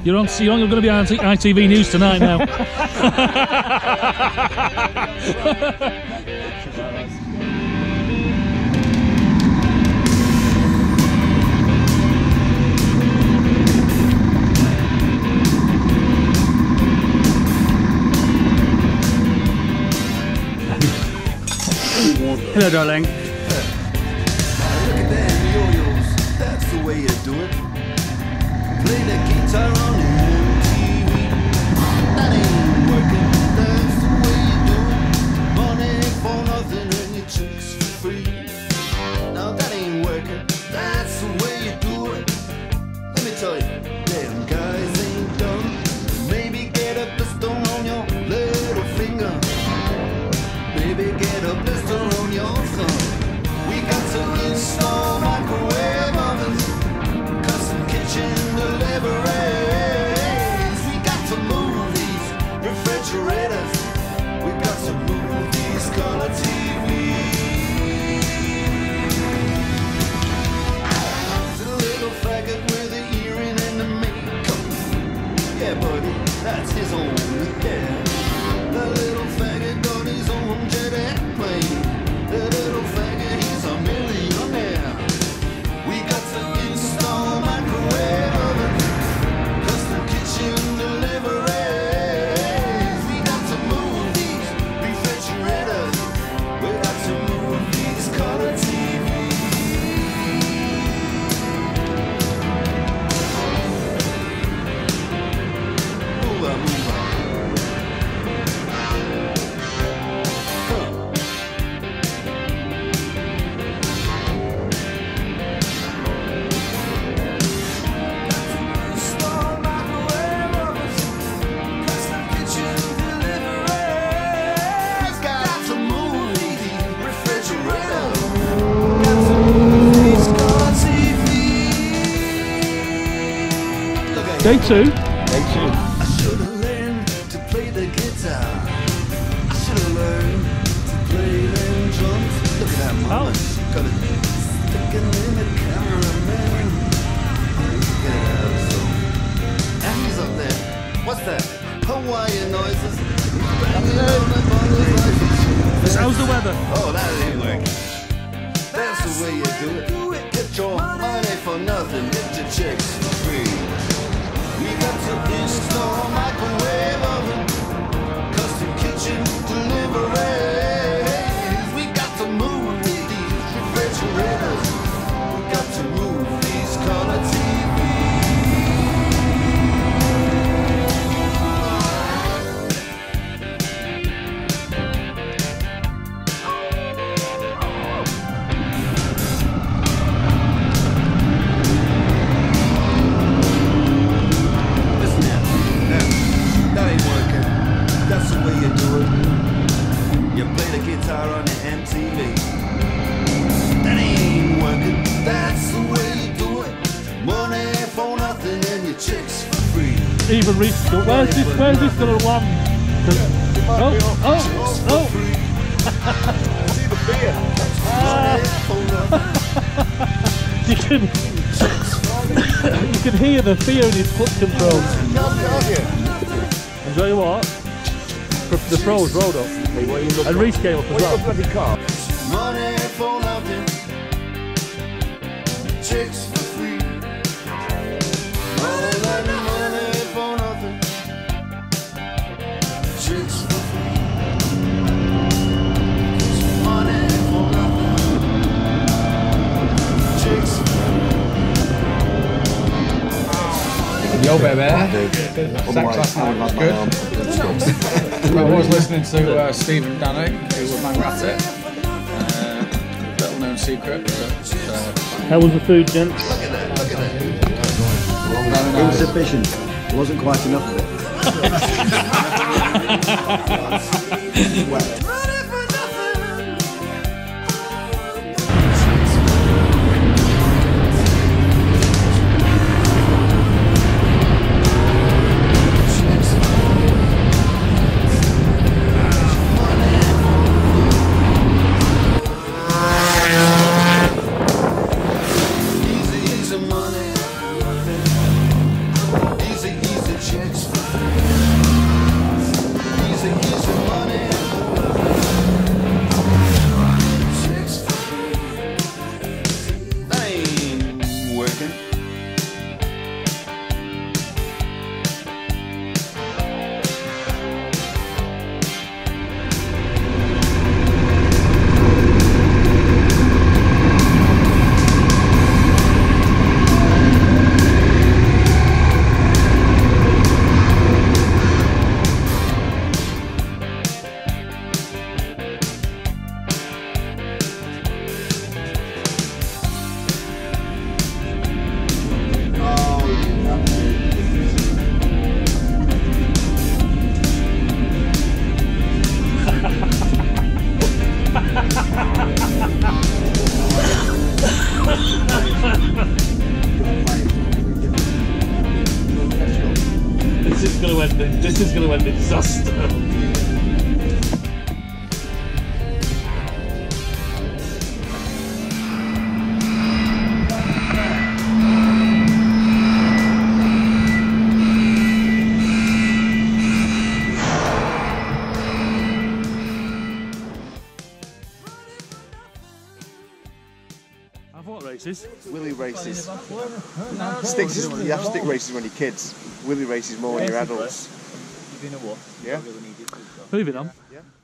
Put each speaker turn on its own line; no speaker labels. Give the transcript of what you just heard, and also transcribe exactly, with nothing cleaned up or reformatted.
You're on. You're going to be on I T V News tonight now.
Hello, darling.
Look at them yo-yos, that's the way you do it. Play the guitar on the T V. That ain't working, that's the way you do it. Money for nothing and your chicks for free. Now that ain't working, that's the way you do it. Let me tell you, them guys ain't dumb. Maybe get a blister on your little finger. Maybe get a blister on your thumb. We got to install microwave ovens, custom kitchen deliveries. We got to move these refrigerators. We got to move these color T Vs. The little faggot with the earring and the makeup. Yeah, buddy, that's his own hair. The little faggot got his own jet airplane. The little faggot, he's a millionaire. We got to install microwave ovens, custom kitchen deliveries. We got to move these refrigerators. We got to move these color T Vs. Move on, move on.
Day two.
Day two. I should have learned to play the guitar. I should have learned to play them drums. Look at that mama. She got it sticking in the cameraman. Get it out so. And he's up there. What's that? Hawaiian noises. Banging on the bottles like it's
How's the weather?
Oh, that ain't working. That's the way you do it. Get your money for nothing. Get your chicks for free. We got to install microwave oven, custom kitchen deliveries. We got to move these refrigerators. We got to move these color T That's the way you do it. You play the guitar on the M T V. That ain't working. That's the way you do it. Money for nothing and your chicks for free.
Even Reese, where's this? Where's this going to land? Oh, oh, oh!
See the beer.
You can, you can hear the fear in his foot controls. Enjoy your what? The pros rolled up, and Reese came up as well.
Money for nothing, chicks for free. All that money for nothing, chicks for free. Money for nothing, chicks for free.
Yo, baby. Sex last night was good. I was listening to uh, Stephen Dannick, who were bang at it. Uh, little known secret. But, uh,
How was the food, gents?
Look at that, look at that.
It was sufficient. It wasn't quite enough of it.
Easy, easy money. Easy, easy
This is going to end. In, this is going to end in disaster. What races?
Willy races. Sticks is, you have stick races when you're kids. Willy races more when you're adults.
You been a what?
Yeah.
Moving on.
Yeah.